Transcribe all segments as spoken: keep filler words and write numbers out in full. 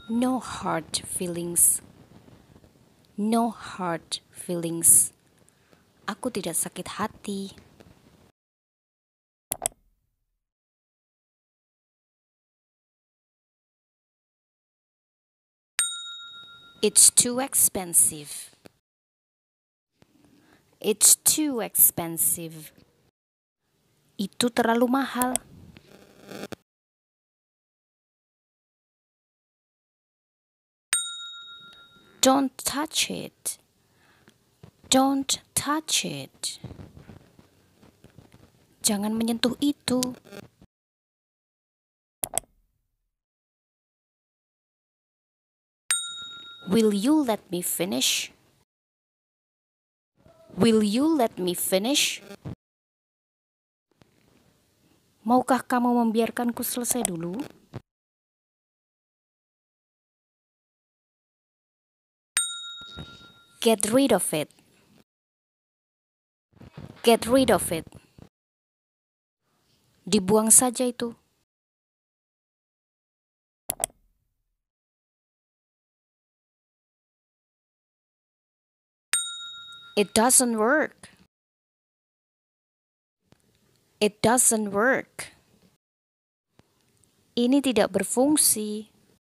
No hard feelings. No hard feelings. Aku tidak sakit hati. It's too expensive. It's too expensive. Itu terlalu mahal. Don't touch it. Don't touch it. Jangan menyentuh itu. Will you let me finish? Will you let me finish? Maukah kamu membiarkanku selesai dulu? Get rid of it. Get rid of it. Dibuang saja itu. It doesn't work. It doesn't work. Ini tidak berfungsi.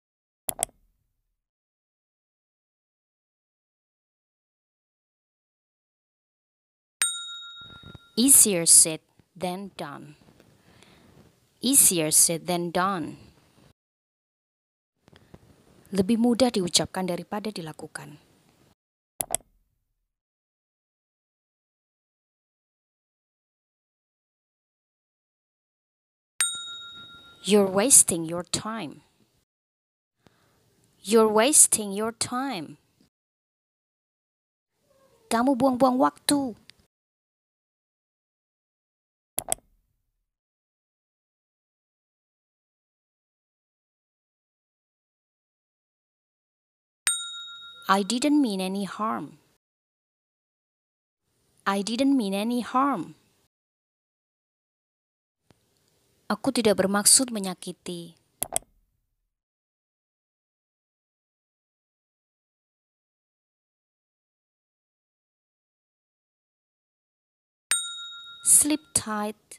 Easier said than done. Easier said than done. Lebih mudah diucapkan daripada dilakukan. You're wasting your time. You're wasting your time. Kamu buang-buang waktu. I didn't mean any harm. I didn't mean any harm. Aku tidak bermaksud menyakiti. Sleep tight.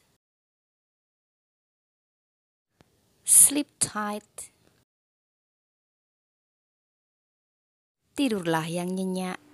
Sleep tight. Tidurlah yang nyenyak.